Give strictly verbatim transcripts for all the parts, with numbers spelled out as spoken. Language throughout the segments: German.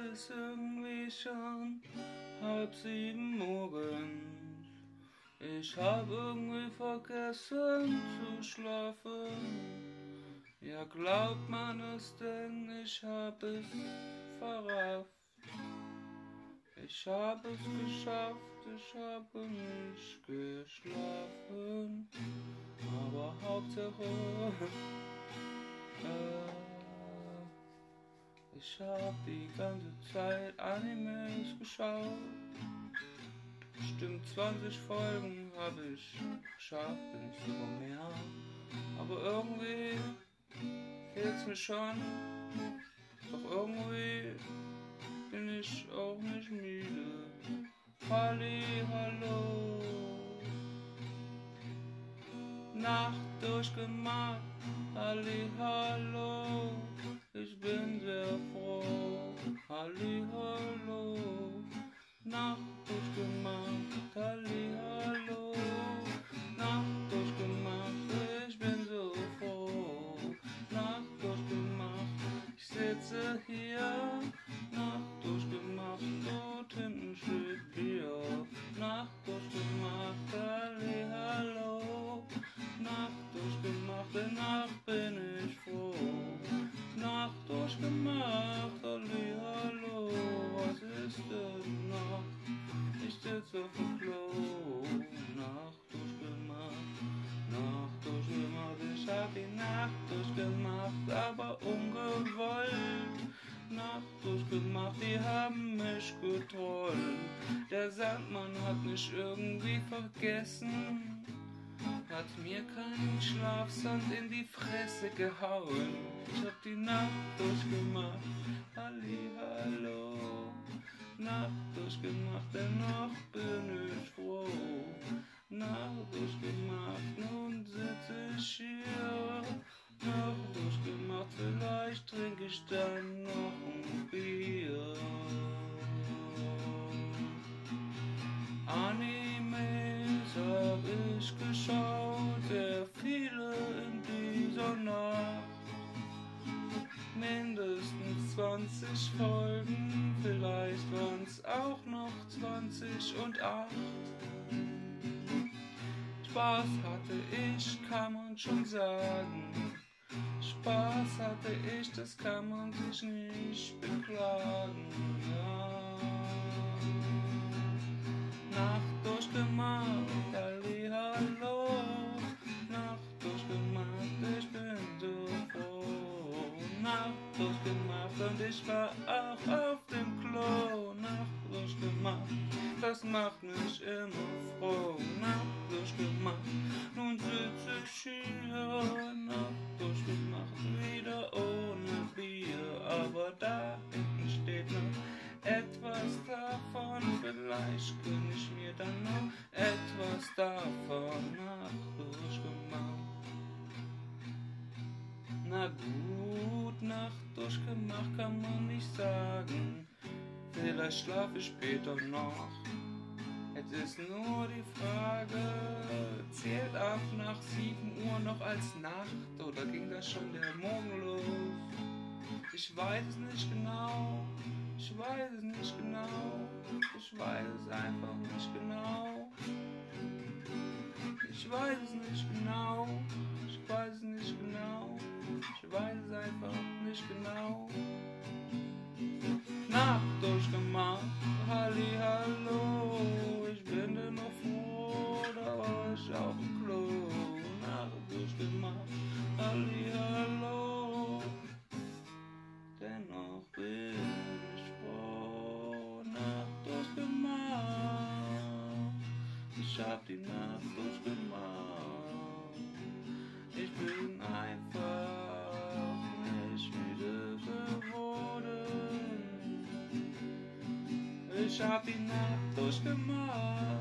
ist irgendwie schon halb sieben morgens. Ich hab irgendwie vergessen zu schlafen. Ja, glaubt man es denn, ich hab es verrafft. Ich hab es geschafft, ich habe nicht geschlafen. Aber Hauptsache, äh, ich hab die ganze Zeit Animes geschaut. Bestimmt zwanzig Folgen habe ich geschafft, bin ich sogar mehr. Aber irgendwie fehlt's mir schon. Doch irgendwie bin ich auch nicht müde. Halli, hallo. Nacht durchgemacht, Halli, hallo. Ich bin sehr froh, Halli, hallo. Nacht durchgemacht, Halli, hallo. Nacht durchgemacht, ich bin so froh. Nacht durchgemacht, ich sitze hier. Nacht durchgemacht, dort hinten steht Bier. Nacht durchgemacht, Halli, hallo. Nacht durchgemacht, in Nacht bin ich froh. Nacht durchgemacht, Halli, hallo. Was ist denn noch? Ich sitz auf dem Klo. Nacht durchgemacht, Nacht durchgemacht. Ich hab die Nacht durchgemacht, aber ungewollt. Nacht durchgemacht, die haben mich getrollt. Der Sandmann hat mich irgendwie vergessen, hat mir keinen Schlafsand in die Fresse gehauen. Ich hab die Nacht durchgemacht, Halli, hallo. Nacht durchgemacht, dennoch bin ich froh. Nacht durchgemacht, nun sitze ich hier. Nacht durchgemacht, vielleicht trinke ich dann noch ein Bier. Animes hab ich geschaut, sehr viele in dieser Nacht. Mindestens zwanzig Folgen, vielleicht waren's auch noch zwanzig und acht. Spaß hatte ich, kann man schon sagen. Spaß hatte ich, das kann man sich nicht beklagen. Ja. Nacht durchgemacht, Halli, hallo. Nacht durchgemacht, ich bin so froh. Nacht durchgemacht und ich war auch auf dem Klo. Nacht durchgemacht, das macht mich immer froh. Nacht durchgemacht, nun sitze ich hier. Nacht durchgemacht, wieder ohne Bier. Aber da hinten steht noch etwas davon, vielleicht kann ich mir dann noch etwas davon Nacht durchgemacht. Na gut, Nacht durchgemacht kann man nicht sagen, vielleicht schlafe ich später noch. Jetzt ist nur die Frage, zählt ab nach sieben Uhr noch als Nacht oder ging das schon der Morgen los? Ich weiß es nicht genau, ich weiß es nicht genau, ich weiß es einfach nicht genau. Ich weiß es nicht genau, ich weiß es nicht genau, ich weiß es einfach nicht genau. Nacht durchgemacht, Halli, hallo, ich bin dennoch froh, da war ich auf dem Klo. Nacht durchgemacht, Halli, hallo, dennoch bin ich froh. Nacht durchgemacht, ich hab die Nacht durchgemacht. Ich bin einfach nicht müde geworden. Ich hab die Nacht durchgemacht.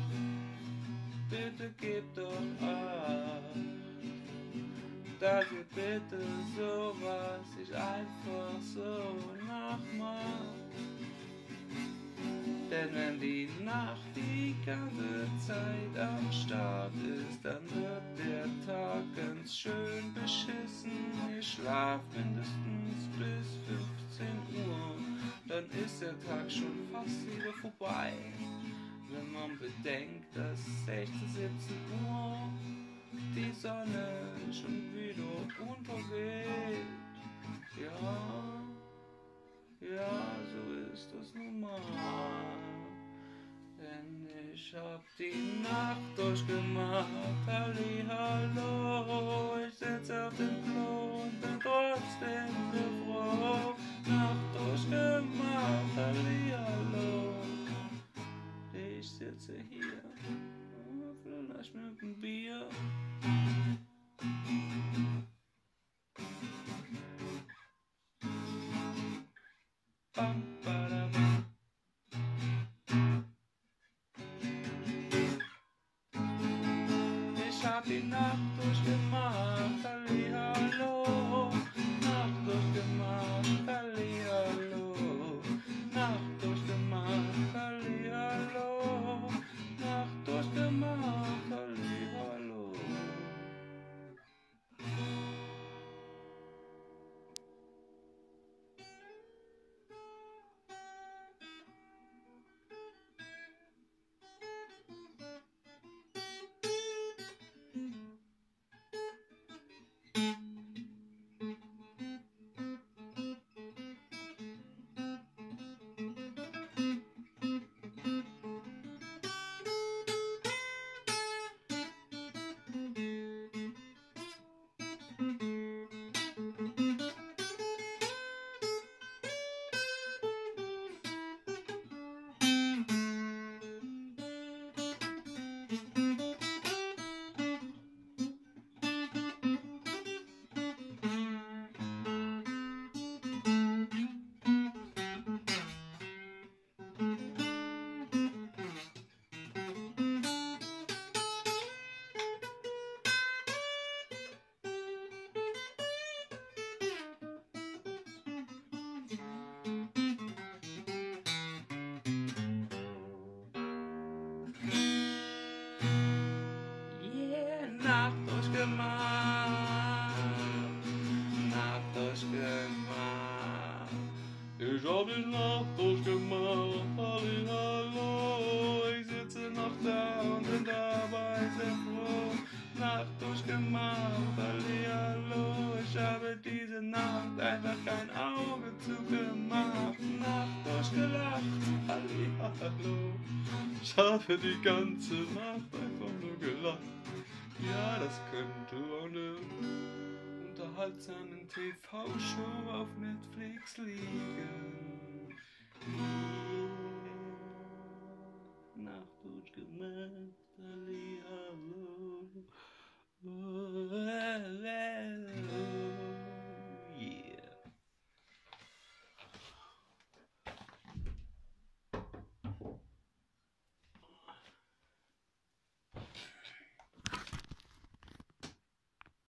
Bitte gib doch ab, dass ihr bitte sowas ich einfach so nachmach. Denn wenn die Nacht die ganze Zeit am Start ist, dann wird der Tag ganz schön beschissen. Ich schlaf mindestens bis fünfzehn Uhr, dann dann ist der Tag schon fast wieder vorbei. Wenn man bedenkt, dass sechzehn, siebzehn Uhr die Sonne schon wieder untergeht. Ja, ja, so ist das nun mal. Denn ich hab die Nacht durchgemacht, halli, hallo. Ich sitz auf dem Klo und bin trotzdem so froh. Nacht durchgemacht, halli, hallo. Ich sitze hier, vielleicht mit einem Bier. Bam, badabam. Ich hab die Nacht durchgemacht, halli, hallo. Nacht durchgemacht, halli, hallo. Nacht durchgemacht, halli, hallo. Nacht durchgemacht, halli, hallo. Nacht durchgemacht, Nacht durchgemacht. Ich hab die Nacht durchgemacht, halli, hallo. Ich sitze noch da und bin dabei sehr froh. Nacht durchgemacht, halli, hallo. Ich habe diese Nacht einfach kein Auge zugemacht. Nacht durchgelacht, halli, hallo. Ich habe die ganze Nacht einfach nur gelacht. Ja, das könnte eine unterhaltsamen T V-Show auf Netflix liegen. Yeah. Nacht durchgemacht, halli, hallo.